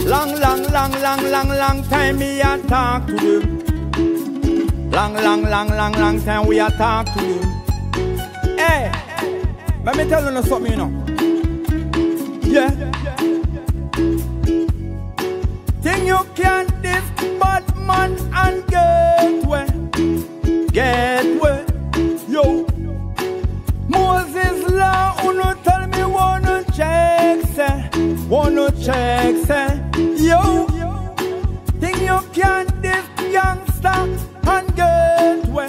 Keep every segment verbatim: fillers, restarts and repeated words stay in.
Long, long, long, long, long, long time me a talk to them. Long, long, long, long, long time we a talk to them. Hey, let me tell you something, you know. Yeah. Think you can this bad man and get where, get where, yo. Moses law, uno tell me wanna check, say, wanna check, say, yo. Think you can this youngster and get where,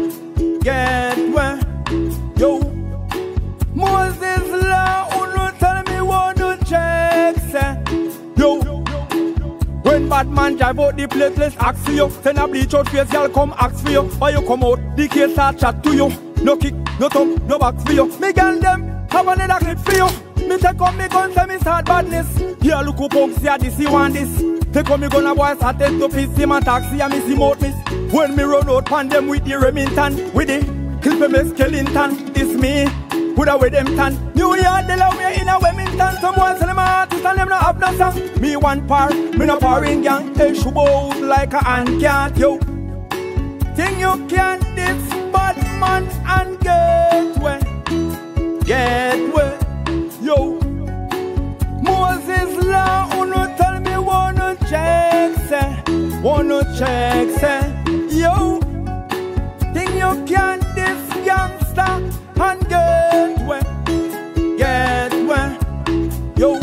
get where, yo. Moses law, uno tell me wanna check, say, yo. When bad man drive out the place, let's ask for you. Send a bleach out face, y'all come ask for you. Why you come out, the case start chat to you. No kick, no thumb, no box for you. Me girl them, have another clip for you. Me take up me gun, say me start badness. Yeah, look who punks, yeah, this, you want this. Take up me gun, a boy start head to piece, him a taxi, and me see mouth miss. When me run out, pan them with the Remington, with the clip me skeleton, this me. Put away them tan. New Year, Delaware in a Wellington. Some boys tell them artists and them not have no song. Me one par, me no parring gang. They should out like a ant cat, yo. Think you can this bad man and get where, get where, yo. Moses law, uno tell me wanna check, say, wanna check, say, yo. Think you can this youngster and get where, get where, yo.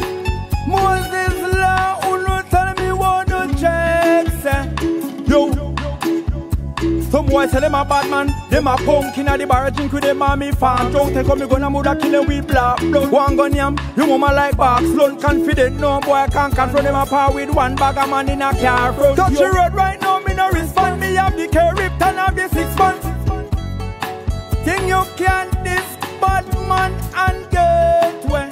Moses law, uno tell me wanna check, say, yo. Some boys say them a bad man, them a punk inna the bar, drink with them and me farm drunk. Take up me gun and mother kill them with black blood. One gun yam, you mama like box, slow confident, no boy can't confront them a par with one bag of man in a car front. Touch the road right now, me no respond, me have the K ripped and have the six months. Think you can this bad man and get where,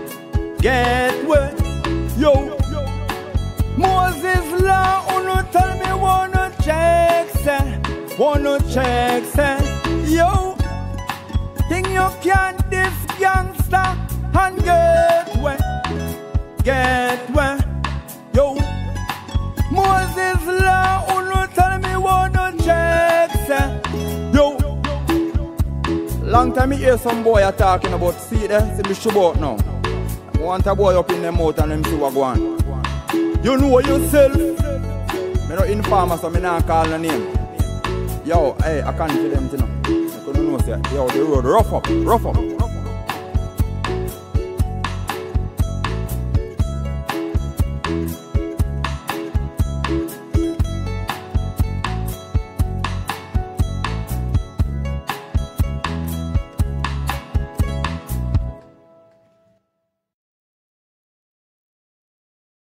get where, yo. Moses law, uno tell me wanna check, say, wanna check, say, yo. Think you can this youngster and get where, get where, yo. Moses law, uno tell me wanna check, say, yo. Long time I hear some boy are talking about, see there, see me show out now. I want a boy up in them mouth and them see what go on. You know yourself. Me no informer, so me not call no name. Yo, hey, I can't do them, you know. I couldn't know, say, yo, the road rough up, rough up.